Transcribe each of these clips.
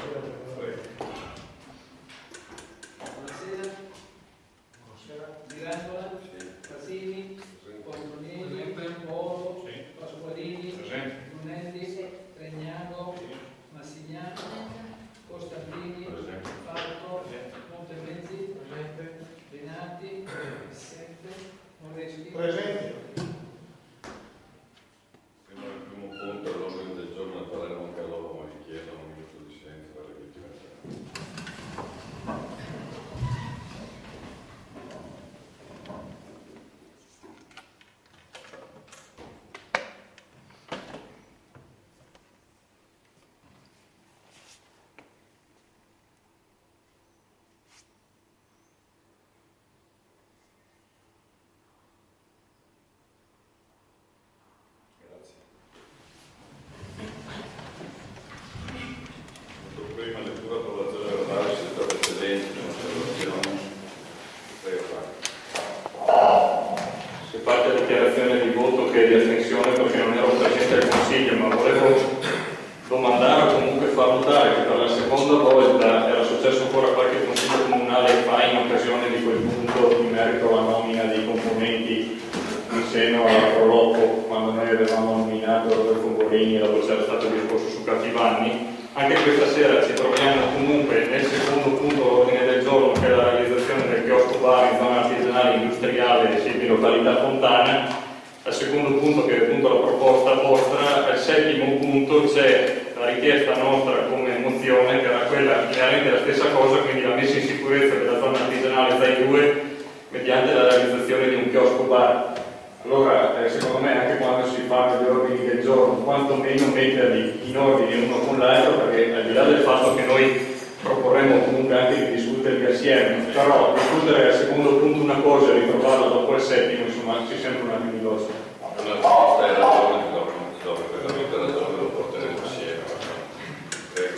Buonasera. Mirandola, Pasini, Poltronieri, Moro, Pasqualini, Brunelli, Regnano, Massignano, Costantini, Falco, Montemezzi, Benati, Sette, Moreschi. Presente. Prima del primo punto all'ordine del giorno ne parleremo anche loro, ma vi chiedo un minuto di silenzio per le vittime. Prima lettura approvazione verbale, siete precedenti, non c'è osservazioni. Prego, Si parte la dichiarazione di voto che è di astensione perché non ero presente al Consiglio, ma volevo domandare o comunque far notare che per la seconda volta era successo ancora qualche Consiglio comunale fa in occasione di quel punto in merito alla nomina dei componenti in seno alla Prolocco, quando noi avevamo nominato Rodolfo Borini e dopo c'era stato il discorso su Capivanni. Anche questa sera ci troviamo comunque nel secondo punto all'ordine del giorno, che è la realizzazione del chiosco bar in zona artigianale industriale in località Fontana. Al secondo punto, che è appunto la proposta vostra, al settimo punto c'è la richiesta nostra come mozione, che era quella inerente alla stessa cosa, quindi la messa in sicurezza della zona artigianale ZAI 2 mediante la realizzazione di un chiosco bar. Allora, secondo me, anche quando si parla di ordini del giorno, quantomeno metterli in ordine uno con l'altro, perché al di là del fatto che noi proporremo comunque anche di discuterli assieme, però discutere al secondo punto una cosa e ritrovarla dopo il settimo, insomma, ci sembra un attimo illogico. una risposta hai ragione, ti do perfettamente ragione, lo porteremo insieme. Prego.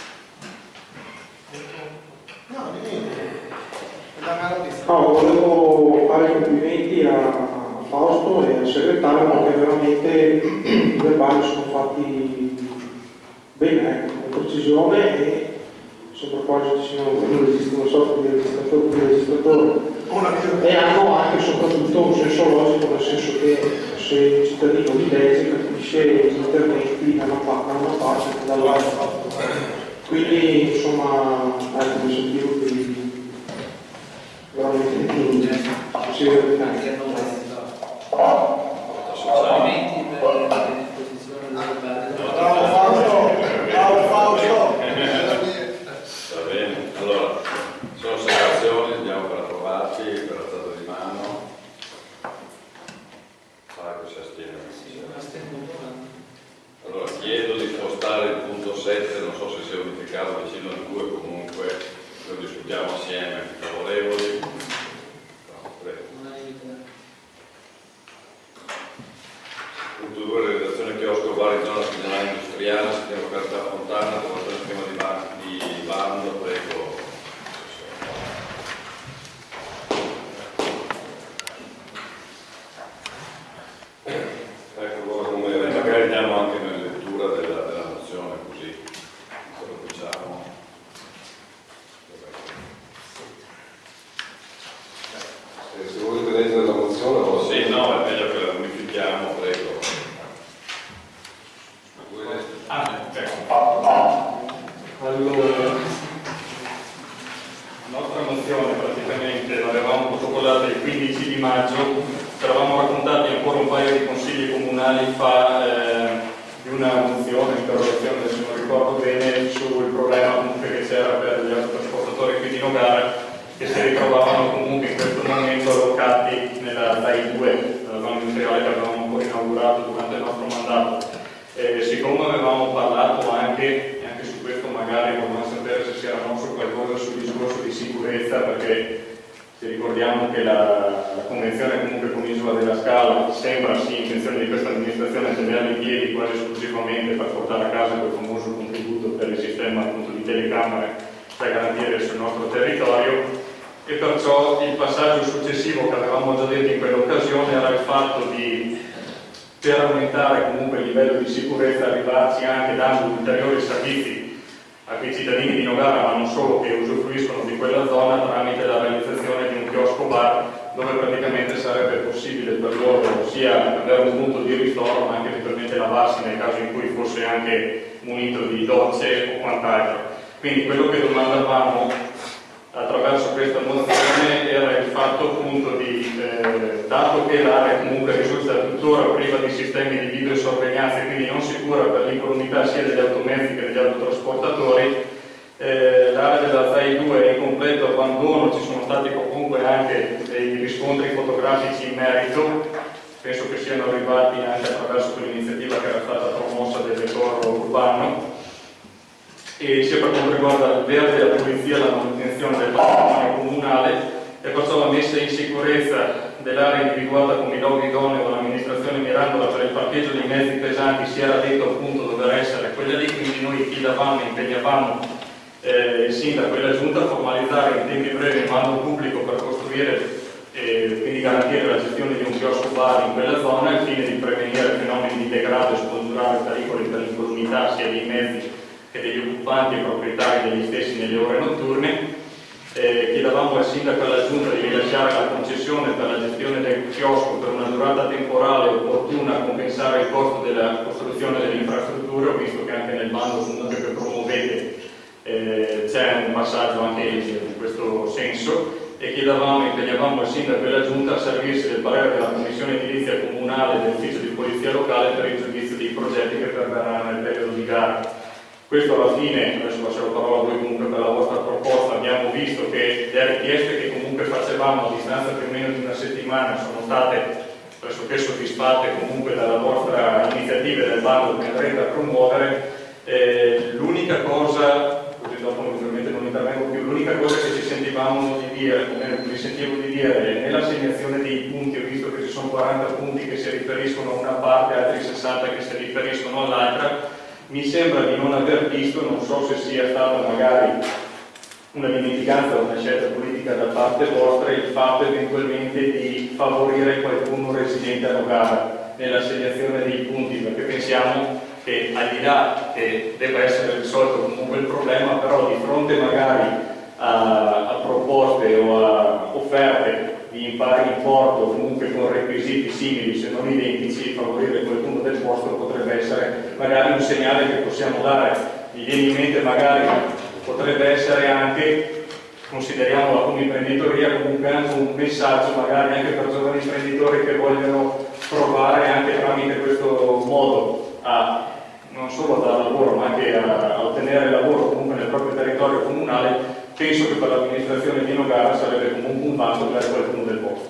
No, niente. La mano di No, volevo fare i complimenti a Fausto e al segretario perché veramente i verbali sono fatti bene, con precisione e sopra quasi ci siano una sorta di registratore e hanno anche soprattutto un senso logico, nel senso che se il cittadino li legge capisce gli interventi da una parte e dall'altra, quindi insomma mi sentivo veramente ci Complimenti per la disposizione del verbale. Bravo Fausto! Bravo Fausto! Va bene, allora, sono osservazioni, andiamo per approvati, per alzata di mano. Fabio si astiene. Allora, chiedo di spostare il punto 7, non so se sia unificato vicino al 2, comunque lo discutiamo assieme. Favorevoli? No, prego. Punto 2, realizzazione chiosco bar in zona artigianale industriale, sistema località Fontana, approvazione schema di bando, prego. Ecco, come magari diamo anche una lettura della mozione, così lo diciamo. Se volete leggere la mozione o Sì, no, è meglio che la unifichiamo, prego. Allora, la nostra mozione praticamente l'avevamo protocollata il 15 di maggio, ci eravamo raccontati ancora un paio di consigli comunali fa di una mozione, interrogazione, se non ricordo bene, sul problema comunque che c'era per gli autotrasportatori qui di Nogara, che si ritrovavano comunque in questo momento allocati nella ZAI 2, la zona industriale che avevamo ancora inaugurato durante il nostro mandato. Siccome avevamo parlato anche su questo, magari volevamo sapere se si era mosso qualcosa sul discorso di sicurezza, perché se ricordiamo che la convenzione comunque con Isola della Scala sembra sì intenzione di questa amministrazione tenerla in piedi quasi esclusivamente per portare a casa quel famoso contributo per il sistema appunto di telecamere per garantire sul nostro territorio, e perciò il passaggio successivo che avevamo già detto in quell'occasione era il fatto di, per aumentare comunque il livello di sicurezza, arrivarci anche dando ulteriori servizi a quei cittadini di Nogara, ma non solo, che usufruiscono di quella zona tramite la realizzazione di un chiosco bar, dove praticamente sarebbe possibile per loro sia avere un punto di ristoro, ma anche eventualmente lavarsi nel caso in cui fosse anche munito di docce o quant'altro. Quindi quello che domandavamo attraverso questa mozione era il fatto appunto di, dato che l'area comunque risulta tuttora priva di sistemi di videosorveglianza e quindi non sicura per l'incolumità sia degli automezzi che degli autotrasportatori, l'area della ZAI 2 è in completo abbandono, ci sono stati comunque anche dei riscontri fotografici in merito, penso che siano arrivati anche attraverso quell'iniziativa che era stata promossa del decoro urbano, e sia per quanto riguarda il verde, la pulizia e la manutenzione del patrimonio comunale, e perciò la messa in sicurezza dell'area individuata come luogo idoneo dall'amministrazione Mirandola per il parcheggio dei mezzi pesanti si era detto appunto dover essere quella lì, quindi noi chiedevamo, impegnavamo il sindaco e la giunta a formalizzare in tempi brevi il bando pubblico per costruire e quindi garantire la gestione di un chiosco bar in quella zona al fine di prevenire fenomeni di degrado e scongiurare pericoli per l'incolumità sia dei mezzi che degli occupanti e proprietari degli stessi nelle ore notturne. Chiedevamo al sindaco e alla giunta di rilasciare la concessione per la gestione del chiosco per una durata temporale opportuna a compensare il costo della costruzione delle infrastrutture, visto che anche nel bando comunque che promuovete c'è un passaggio anche in questo senso, e impegnavamo il sindaco e la giunta a servirsi del parere della commissione edilizia comunale e dell'ufficio di polizia locale per il giudizio dei progetti che perverranno nel periodo di gara. Questo alla fine, adesso lascio la parola a voi comunque per la vostra proposta, abbiamo visto che le richieste che comunque facevamo a distanza più o meno di una settimana sono state pressoché soddisfatte comunque dalla vostra iniziativa e del bando che andrete a promuovere. L'unica cosa, così dopo naturalmente non intervengo più, l'unica cosa che ci sentivamo di dire, mi sentivo di dire, nell'assegnazione dei punti, ho visto che ci sono 40 punti che si riferiscono a una parte, altri 60 che si riferiscono all'altra. Mi sembra di non aver visto, non so se sia stata magari una dimenticanza o una scelta politica da parte vostra, il fatto eventualmente di favorire qualcuno residente a Nogara nell'assegnazione dei punti, perché pensiamo che al di là che debba essere risolto comunque il problema, però di fronte magari a proposte o a offerte di pari importo o comunque con requisiti simili se non identici, favorire qualcuno del posto potrebbe essere magari un segnale che possiamo dare. Mi viene in mente magari potrebbe essere anche, consideriamola come imprenditoria, comunque anche un messaggio magari anche per giovani imprenditori che vogliono provare anche tramite questo modo a non solo a dare lavoro ma anche a ottenere lavoro comunque nel proprio territorio comunale. Penso che per l'amministrazione di Nogara sarebbe comunque un vanto per qualcuno del posto.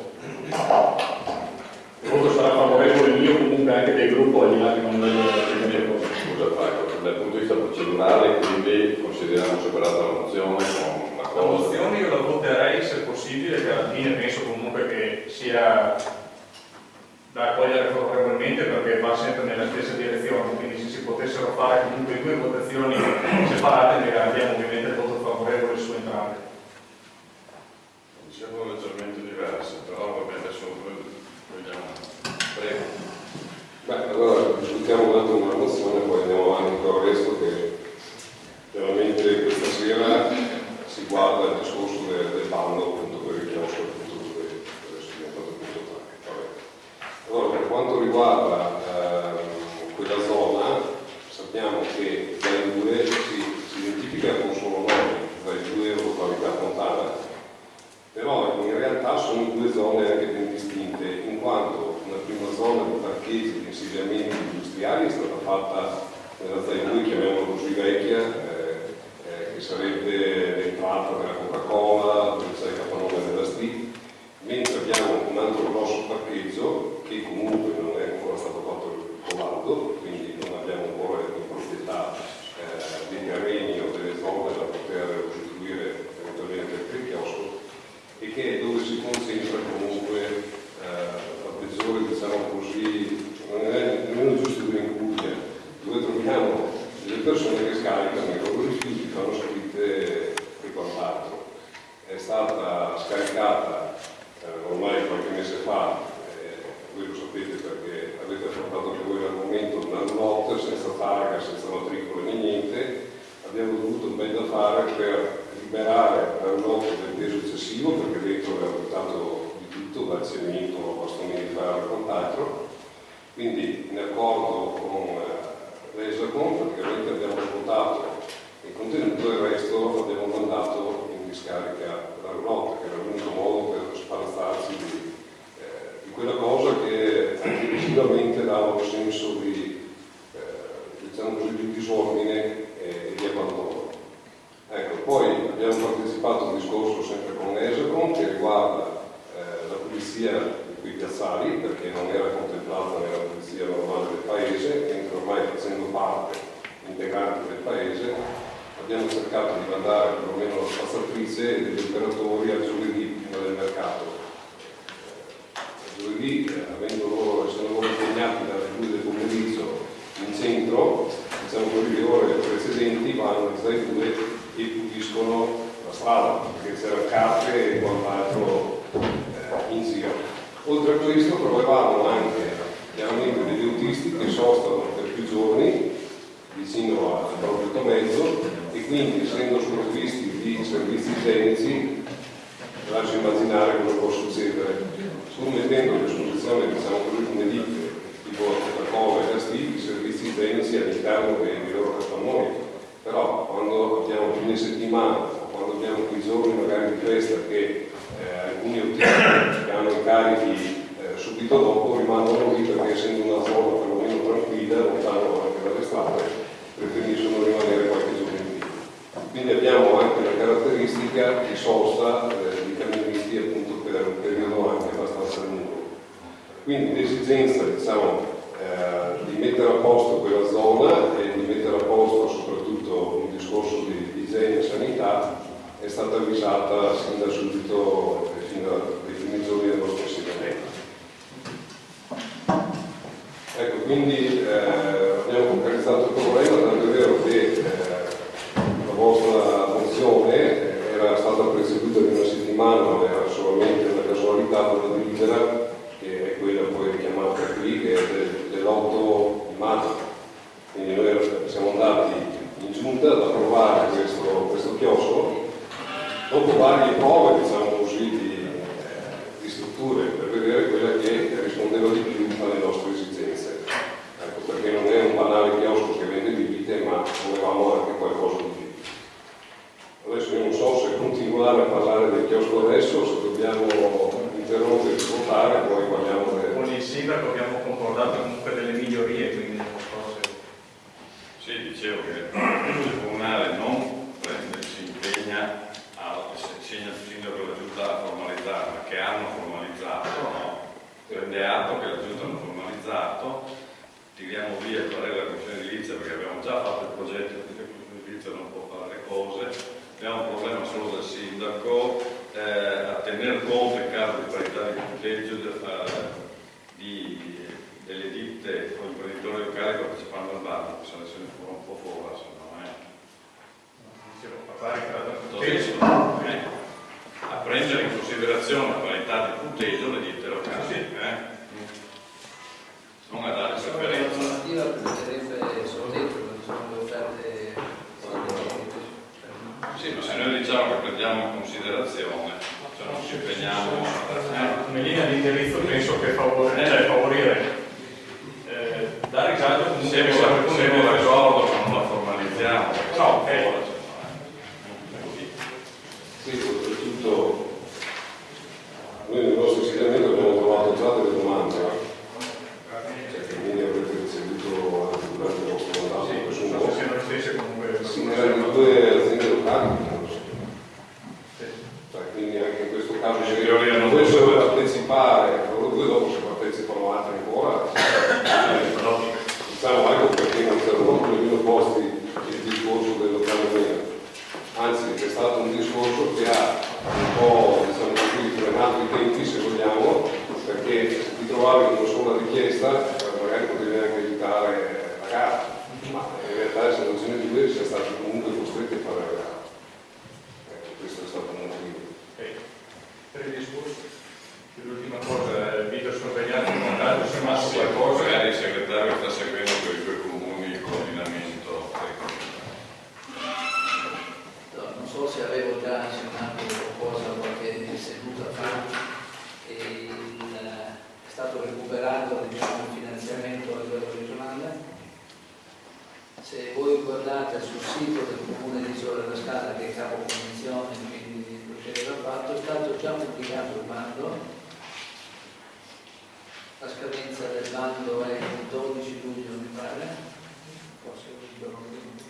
Il voto sarà favorevole mio, comunque anche del gruppo, al di là che non vedo le cose. Scusa Franco, dal punto di vista procedurale, quindi consideriamo superata la mozione con la La mozione io la voterei se possibile, che alla fine penso comunque che sia da accogliere favorevolmente perché va sempre nella stessa direzione, quindi se si potessero fare comunque due votazioni separate ne garantiamo ovviamente il voto favorevole su entrambe. Diciamo leggermente diverse, però va bene, adesso vogliamo. Prego. Beh, allora discutiamo un attimo la mozione e poi andiamo avanti con il resto, che veramente questa sera si guarda il discorso del bando appunto per il chiosco, appunto dove adesso è diventato appunto target. Allora, per quanto riguarda quella zona, sappiamo che ZAI 2 si identifica con solo nome, ZAI 2 o località fontana, però in realtà sono due zone anche ben distinte, in quanto una prima zona di parcheggi di insediamenti industriali è stata fatta nella ZAI 2, chiamiamola così vecchia, che sarebbe l'entrata della Coca-Cola, dove c'è il capannone della STI, mentre abbiamo un altro grosso parcheggio che comunque non è ancora stato fatto il comando, quindi non abbiamo ancora in proprietà dei terreni o delle zone da poter costituire eventualmente il chiosco, e che è dove si concentra comunque la peggiore, diciamo così, non è nemmeno giusto dire in Puglia, dove troviamo delle persone che scaricano i loro rifiuti, fanno scritte e quant'altro. È stata scaricata ormai qualche mese fa, voi lo sapete perché avete affrontato anche voi l'argomento, una roulotte senza targa, senza matricola né niente. Abbiamo dovuto tutto il bel da fare per liberare l'aeronauta del peso eccessivo, perché dentro aveva portato di tutto, dal cemento, bastoni di ferro e quant'altro. Quindi in accordo con l'Esacon praticamente abbiamo votato il contenuto e il resto l'abbiamo mandato in discarica dell'aeronauta, che era l'unico modo per spalazzarci di quella cosa che sicuramente dava un senso di, diciamo così, di disordine e di abbandono. Ecco, poi abbiamo partecipato al discorso sempre con l'Esacon che riguarda la pulizia di quei piazzali, perché non era contemplata nella pulizia normale del paese, mentre ormai facendo parte integrante del paese abbiamo cercato di mandare perlomeno la spazzatrice e degli operatori a giovedì prima del mercato. Giovedì, essendo loro impegnati dalle 2 del pomeriggio in centro, diciamo così, le ore precedenti vanno alle 2 e puliscono la strada, perché c'erano carte e quant'altro in giro. Oltre a questo trovavamo anche chiaramente degli autisti che sostano per più giorni vicino al proprio mezzo e quindi, essendo sprovvisti di servizi igienici, lascio immaginare cosa può succedere, pur mettendo a disposizione, diciamo così, come ditte tipo Coca-Cola e Gasti, i servizi igienici all'interno dei loro capannoni. Però quando abbiamo fine settimana o quando abbiamo quei giorni magari di festa che alcuni autisti che hanno incarichi subito dopo rimangono lì, perché essendo una zona perlomeno tranquilla, lontano anche dalle strade, preferiscono rimanere qualche giorno in più. Quindi abbiamo anche la caratteristica di sosta di camionisti appunto per un periodo anche abbastanza lungo. Quindi l'esigenza, diciamo, di mettere a posto quella zona e di mettere a posto soprattutto un discorso di igiene e sanità è stata avvisata sin da subito, fin dai primi giorni del nostro insediamento. Ecco, quindi abbiamo focalizzato il problema, tanto è vero che la vostra mozione era stata preceduta di una settimana, ma era solamente una casualità della delibera, che è quella poi richiamata qui, che è dell'8 maggio. Quindi noi siamo andati in giunta ad approvare questo chiosco, dopo varie prove, diciamo così, di strutture, per vedere quella che rispondeva di più alle nostre esigenze. Ecco, perché non è un banale chiosco che vende bibite, ma volevamo anche qualcosa di più. Adesso io non so se continuare a parlare del chiosco adesso o se dobbiamo interrompere e votare, poi parliamo Con il sindaco abbiamo concordato comunque delle migliorie, quindi non so se... Sì, dicevo che il comunale non si impegna segna il sindaco e la giunta a formalizzare, ma che hanno formalizzato, no? Prende atto che la giunta hanno formalizzato, tiriamo via il parere della commissione edilizia perché abbiamo già fatto il progetto, quindi la commissione edilizia non può fare le cose, abbiamo un problema solo del sindaco a tener conto in caso di parità di punteggio delle ditte o imprenditori locali partecipando al bando, se ne fa un po' fuori, se no a prendere in considerazione la parità di punteggio le ditte locali, non a dare sofferenza. La normativa prenderebbe solo dentro, non sono le offerte. Sì, ma se noi diciamo che prendiamo in considerazione, cioè non ci impegniamo come linea di indirizzo penso che favorire dare risalto comunque se mi d'accordo ma non la formalizziamo. No, ok. Sì, oltretutto noi nel nostro insediamento abbiamo trovato già delle domande, quindi avrete ricevuto anche durante il vostro mandato, presumo. Siano le stesse comunque. Sì, erano 2 aziende locali, quindi anche in questo caso se dovessero partecipare, loro 2 dopo se partecipano altri ancora, diciamo anche perché non servono nemmeno posti il discorso del locale meno. Anzi, è stato un discorso che ha un po', diciamo così, frenato i tempi, se vogliamo, perché di trovare una sola richiesta magari potevi anche evitare la gara, ma in realtà se non ce ne 2 si è stati comunque costretti a fare la gara. Ecco, questo è stato un motivo. Per il discorso, l'ultima cosa, il video sorvegliato, se massa qualcosa. Magari il segretario sta seguendo per i 2 comuni il coordinamento. voi guardate sul sito del Comune di Isola della Scala, che è capo convenzione, quindi il procedere va fatto, è stato già pubblicato il bando. La scadenza del bando è il 12 luglio, mi pare, forse un giorno prima.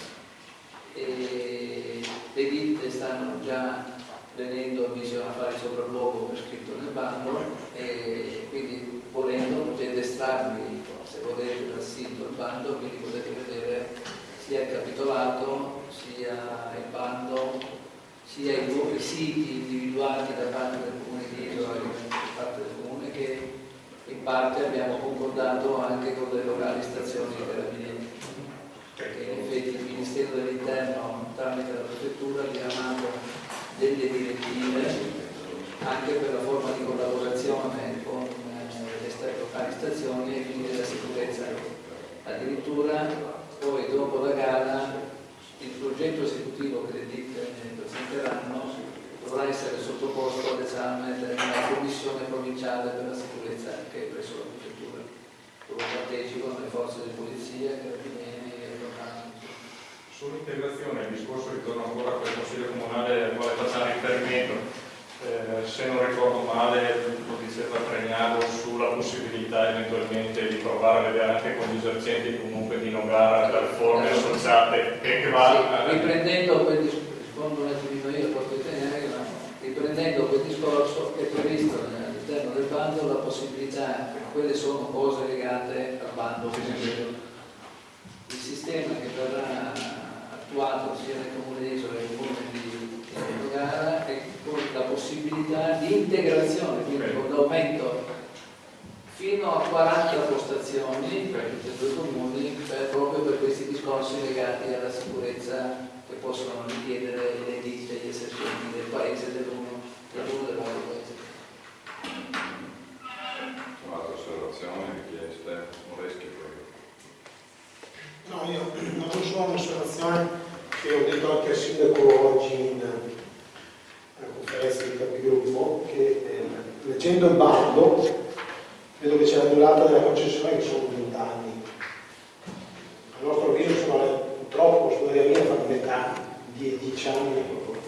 E le ditte stanno già venendo avviso a fare il sopralluogo per scritto nel bando, e quindi volendo potete estrarvi, se volete, dal sito il bando, quindi potete vedere sia il capitolato, sia il bando, sia i siti individuati da parte del Comune di Isola, da parte del Comune, che in parte abbiamo concordato anche con le locali stazioni dei carabinieri, perché in effetti il Ministero dell'Interno tramite la Prefettura vi ha mandato delle direttive anche per la forma di collaborazione con le locali stazioni e quindi della sicurezza. Addirittura poi dopo la gara il progetto esecutivo che le ditte presenteranno dovrà essere sottoposto all'esame della Commissione provinciale per la sicurezza che è presso la Prefettura, dove partecipano le forze di polizia, carabinieri e locali. Sull'integrazione, il discorso ritorna ancora a quel Consiglio Comunale al quale facciamo riferimento. Se non ricordo male, lo diceva Pregnano sulla possibilità eventualmente di provare a vedere anche con gli esercenti comunque di non gara per forme associate che va sì, riprendendo quel discorso, rispondo un attimino io, poi riprendendo quel discorso, è previsto all'interno del bando la possibilità, quelle sono cose legate al bando. Il sistema che verrà attuato sia nel Comune di Isola che nel Comune di Nogara è con la possibilità di integrazione, quindi con l'aumento fino a 40 postazioni per tutti e due i comuni, proprio per questi discorsi legati alla sicurezza che possono richiedere le ditte e gli esercenti del paese, dell'uno dell'altro paese. Altre osservazioni, richieste, Moreschi, prego. No, io non solo un'osservazione che ho detto anche al sindaco oggi in conferenza di capigruppo, che leggendo il bando vedo che c'è la durata della concessione che sono 20 anni. A nostro avviso purtroppo sulla mia fanno metà di 10 anni.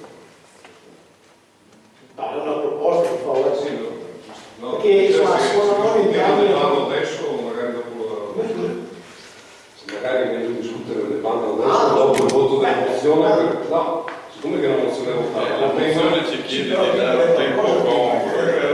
È una proposta che fa oggi. No, perché insomma, secondo noi in parlo adesso o magari dopo magari è meglio discutere del bando adesso dopo il voto della mozione. No, siccome che la mozione è votata, la mozione ci chiede di dare un tempo congruo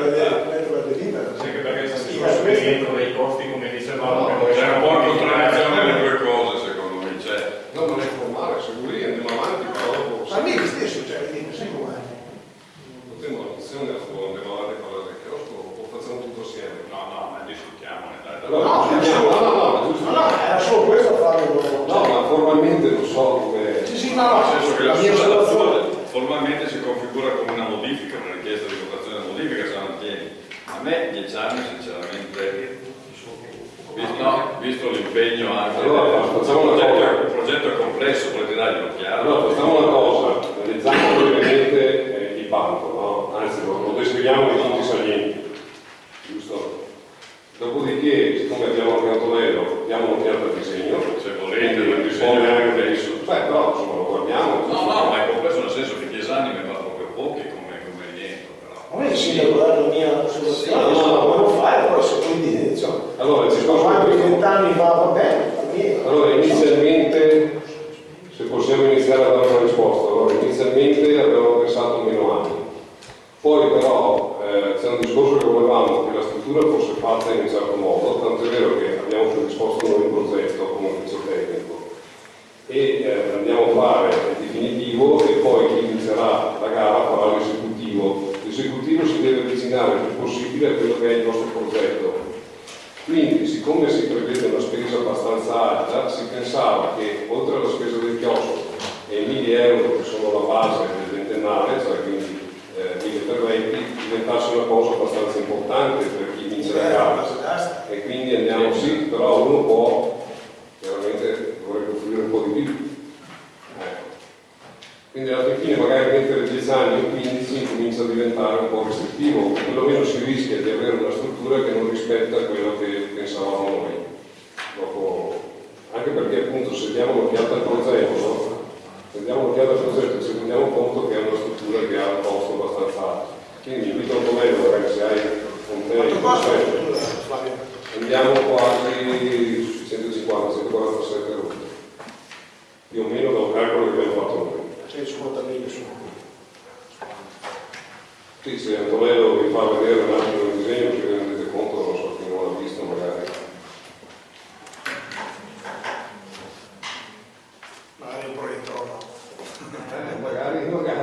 anche perché si sta dentro dei costi, come dicevamo, c'è un po' in contraddizione le due cose, secondo me. No, non è formale, se vuoi andiamo avanti, però dopo a me stesso, cioè, sai com'è? potremmo la mozione andiamo avanti a parlare del chiosco o facciamo tutto assieme? No, discutiamone, dai. No, era solo questo a fare. No, ma formalmente non so come. Sì, Nel senso che la mia sua formalmente si configura come una modifica, una richiesta di votazione della modifica, se non tieni. A me 10 anni sinceramente, visto l'impegno anche il progetto è complesso, volete dargli un'occhiata? Allora, facciamo una cosa, analizziamo brevemente il bando, no? Anzi lo descriviamo di punti salienti, giusto? Dopodiché, siccome abbiamo il cartonello, diamo un'occhiata al disegno, se volete il disegno anche adesso. Però insomma lo guardiamo. No, ma è complesso nel senso che 10 anni mi va proprio pochi come rientro, però. Non è il sindaco della mia osservazione, no, lo fare, però se quindi insomma. Allora, se anche 20 anni va bene. Allora, inizialmente, se possiamo iniziare a dare una risposta, allora inizialmente abbiamo pensato meno anni. Poi però c'è un discorso che volevamo che la struttura fosse fatta in un certo modo, tanto è vero che abbiamo predisposto noi un progetto come ufficio tecnico e andiamo a fare il definitivo e poi chi inizierà la gara farà l'esecutivo. L'esecutivo si deve avvicinare il più possibile a quello che è il nostro progetto. Quindi, siccome si prevede una spesa abbastanza alta, si pensava che oltre alla spesa del chiosco e i 1.000 euro che sono la base del ventennale, cioè quindi 1.000 per 20, diventasse una cosa abbastanza importante per chi vince la gara. E quindi andiamo sì, però uno può, chiaramente dovrebbe offrire un po' di più. Ecco. Quindi alla fine magari mentre 10 anni o 15 comincia a diventare un po' restrittivo, perlomeno si rischia di avere una struttura che non rispetta quello che pensavamo noi. Dopo, anche anche perché appunto se diamo un'occhiata al progetto, ci rendiamo conto che è una struttura che ha un costo abbastanza alto. Quindi invito a Antonello, magari se hai con te il progetto, andiamo quasi su 150-147 euro, più o meno da un calcolo che abbiamo fatto noi. 150.000 su. Sì, se Antonello vi fa vedere un attimo il disegno, che vi rendete conto, non so, chi non l'ha visto magari. Magari un proiettore no. Magari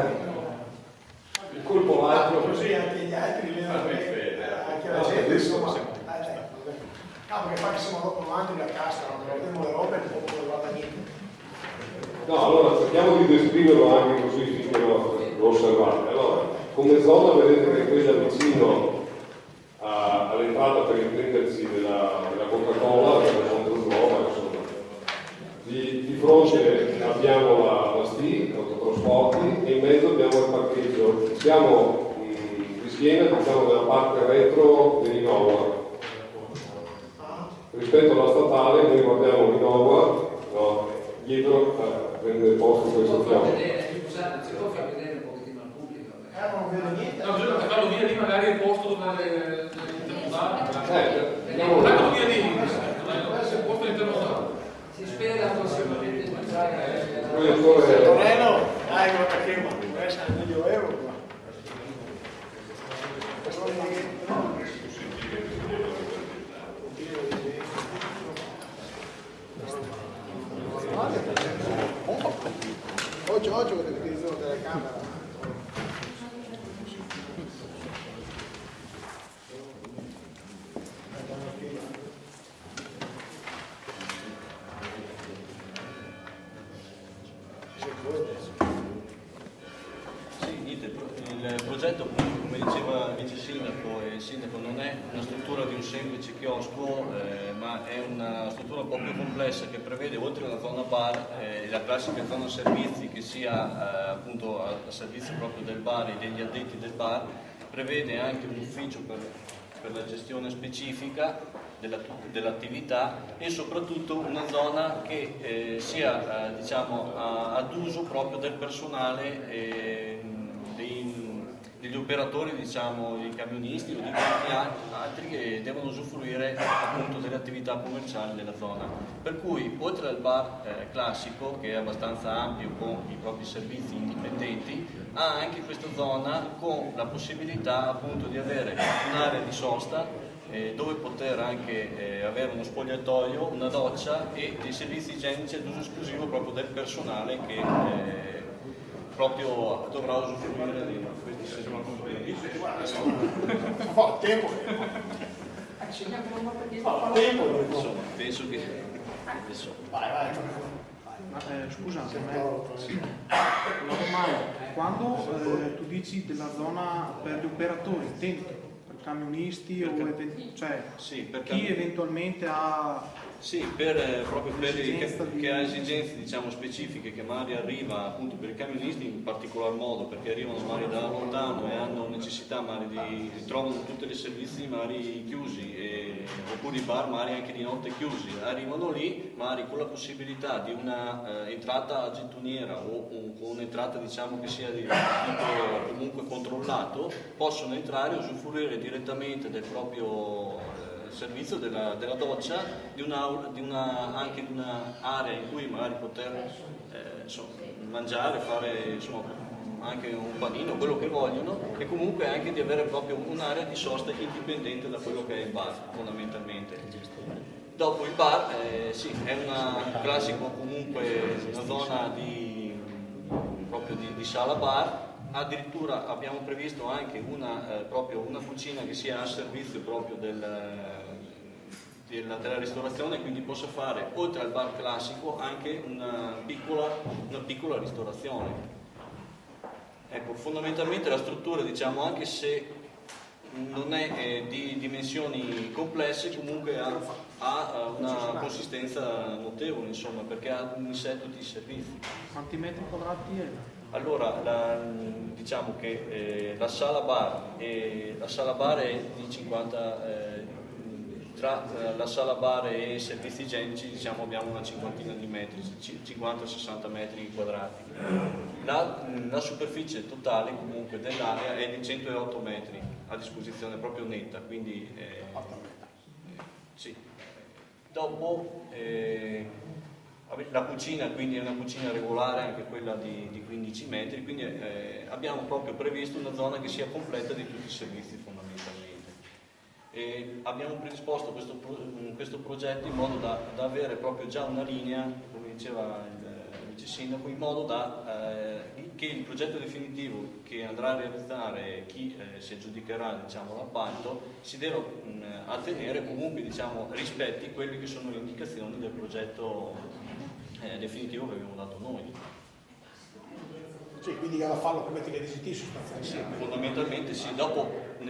il colpo altro. Così anche gli altri vedono anche la gente, insomma. No, perché fa che siamo avanti la cassa, non guardiamo le robe e poi non guarda niente. No, allora cerchiamo di descriverlo anche così finché lo osservate. Allora, come zona vedete che quella vicino all'entrata, per intendersi, della Coca-Cola, della Montruzova, insomma. Di fronte abbiamo la STI, autotrasporti, e in mezzo abbiamo il parcheggio. Siamo di schiena, diciamo, nella parte retro dell'Innova. Rispetto alla statale, noi guardiamo l'Innova, no, dietro prende posto questo fianco. Scusate, si può far vedere un pochettino al pubblico? Non vedo niente. No, bisogna farlo via lì magari il posto dove Andiamo farlo via lì, il posto intermodale. Si spera prossimamente di entrare. Tornello, dai, guarda che ma questo è il meglio euro qua. Oggi che utilizzo la telecamera. Sì, niente, il progetto, appunto, come diceva il vice sindaco e il sindaco, non è una struttura di un semplice chiosco, ma è una struttura un po' più complessa che prevede, oltre alla zona bar, la classica zona servizi che sia appunto a servizio proprio del bar e degli addetti del bar, prevede anche un ufficio per la gestione specifica dell'attività e soprattutto una zona che sia diciamo ad uso proprio del personale degli operatori, diciamo, i camionisti o di tanti altri che devono usufruire appunto delle attività commerciali della zona. Per cui oltre al bar classico, che è abbastanza ampio con i propri servizi indipendenti, ha anche questa zona con la possibilità appunto di avere un'area di sosta dove poter anche avere uno spogliatoio, una doccia e dei servizi igienici ad uso esclusivo proprio del personale che proprio dovrà usufruire di questi servizi. Fa tempo. Insomma, penso che adesso. Vai. Scusa, una domanda. Quando tu dici della zona per gli operatori, intendi per camionisti o Sì, per chi eventualmente ha sì, proprio per che ha esigenze, diciamo, specifiche, che magari arriva appunto per i camionisti in particolar modo, perché arrivano magari da lontano e hanno necessità magari trovano tutti i servizi magari chiusi, oppure i bar magari anche di notte chiusi, arrivano lì magari con la possibilità di una entrata gettoniera o con un'entrata, diciamo, che sia di tipo comunque controllato, possono entrare e usufruire direttamente del proprio servizio della doccia, anche di una area in cui magari poter mangiare, fare anche un panino, quello che vogliono, e comunque anche di avere proprio un'area di sosta indipendente da quello che è il bar fondamentalmente. Dopo il bar sì, è una classico comunque una zona proprio di sala bar. Addirittura abbiamo previsto anche proprio una cucina che sia a servizio proprio della ristorazione, quindi possa fare oltre al bar classico anche una piccola ristorazione. Ecco, fondamentalmente la struttura, diciamo, anche se non è di dimensioni complesse, comunque ha una consistenza notevole, insomma, perché ha in sé tutti i servizi. quanti metri quadrati è? Allora, diciamo che la sala bar è di 50, tra la sala bar e i servizi igienici diciamo abbiamo una cinquantina di metri, 50-60 metri quadrati. La superficie totale comunque dell'area è di 108 metri a disposizione proprio netta, quindi sì. Dopo la cucina quindi è una cucina regolare, anche quella di 15 metri, quindi abbiamo proprio previsto una zona che sia completa di tutti i servizi fondamentalmente. E abbiamo predisposto questo progetto in modo da avere proprio già una linea, come diceva il vice sindaco, in modo che il progetto definitivo che andrà a realizzare chi si aggiudicherà diciamo, l'appalto si deve attenere comunque diciamo, rispetti quelle che sono le indicazioni del progetto definitivo che abbiamo dato noi. Sì, quindi da farlo come TLDCT sostanzialmente. Sì, fondamentalmente sì, dopo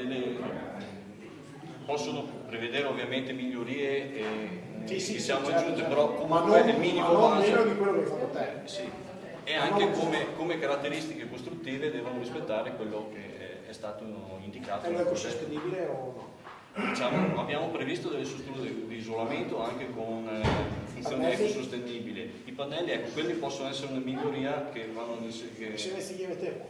possono prevedere ovviamente migliorie che siamo aggiunte, certo. Però comunque è il minimo ma non base. Meno di quello che hai fatto te. Sì. E anche come caratteristiche costruttive devono rispettare quello che è stato indicato. È un ecosostenibile o no? Diciamo, abbiamo previsto delle strutture di isolamento anche con funzione ecosostenibile. I pannelli, ecco, quelli possono essere una miglioria che vanno Se ne chiede tempo.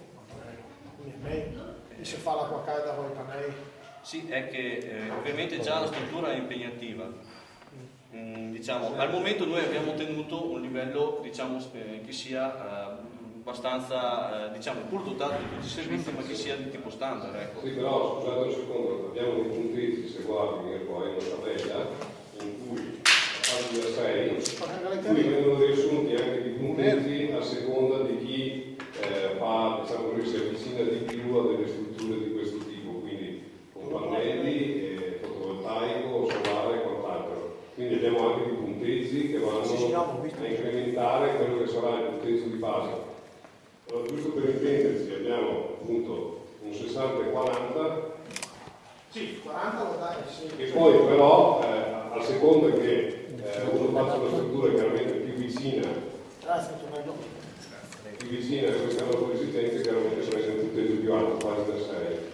Se fa l'acqua calda con i pannelli. Sì, è che ovviamente già la struttura è impegnativa. Diciamo, al momento noi abbiamo ottenuto un livello diciamo, che sia abbastanza diciamo, pur dotato di tutti i servizi, ma che sia di tipo standard. Ecco. Sì, però scusate un secondo, abbiamo dei punteggi, se guardi poi una tabella in cui a pagina 6 in cui vengono riassunti anche i punteggi a seconda di chi fa, diciamo così, si avvicina di più a delle strutture di questo tipo, quindi con pannelli, fotovoltaico, solare e quant'altro. Quindi abbiamo anche dei punteggi che vanno a incrementare quello che sarà il punteggio di base. Allora, giusto per intenderci, abbiamo appunto un 60-40. Sì, 40 lo dai, sì. E poi però, a seconda che uno faccia una struttura chiaramente più vicina a queste nostre esigenze, chiaramente prende un punteggio più alto, quasi da 6.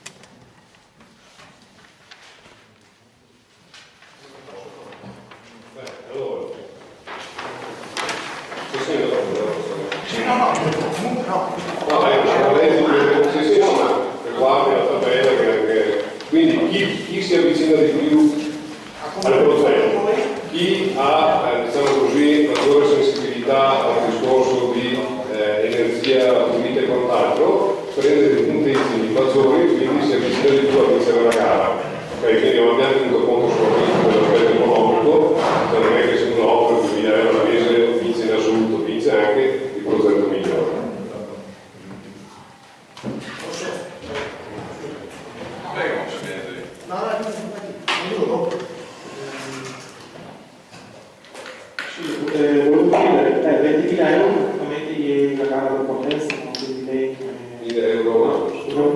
Allora, guardi la tabella quindi chi si avvicina di più al progetto, chi ha diciamo così maggiore sensibilità al discorso di energia pulita e quant'altro prende dei punteggi maggiori, quindi si avvicina di più a vincere la gara. Okay, quindi non abbiamo tenuto conto solamente dell'aspetto economico, cioè non è che se uno offre 2.000 euro al mese vince in assoluto, vince anche il progetto migliore. Volevo chiedere, 20.000 euro praticamente la gara del potenza, quindi lei 1.000 euro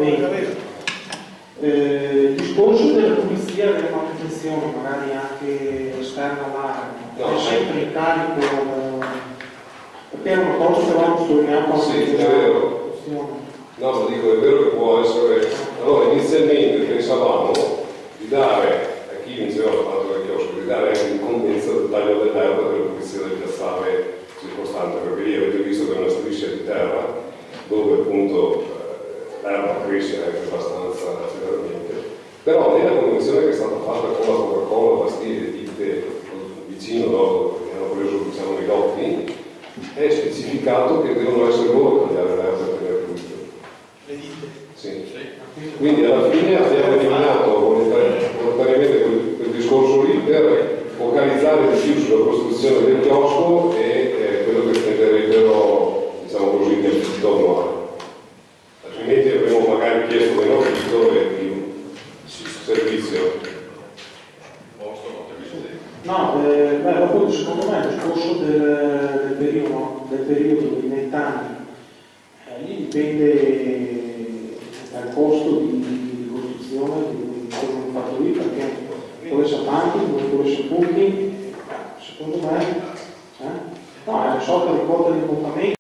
il discorso della pulizia e della manutenzione, magari anche esterna all'area, è sempre in carico perché è una cosa che va sottolineata. Sì, è vero. No, ma dico, è vero che può essere. Allora, inizialmente pensavamo di dare a chi vinceva il fatto del chiosco, di dare anche l'incombenza del taglio dell'erba e della pulizia del piazzale circostante, perché lì avete visto che è una striscia di terra dove appunto l'erba cresce anche abbastanza severamente, però nella convenzione che è stata fatta con la Coca-Cola, Bastille, ditte vicino dopo che hanno preso diciamo i lotti, è specificato che devono essere loro a tagliare l'erba per tenere pulito. Le ditte? Sì. Quindi alla fine abbiamo eliminato volontariamente quel discorso lì per focalizzare di più sulla costruzione del chiosco e quello che spenderebbero, diciamo così, nel sito annuale. Altrimenti avremmo magari chiesto meno affitto e più servizio. No, dopo secondo me il discorso del periodo dei 20 anni, lì dipende dal costo di costruzione di come è fatto lì, perché dove sono tanti, dove sono pochi, secondo me no, è una sorta di quota di montamento.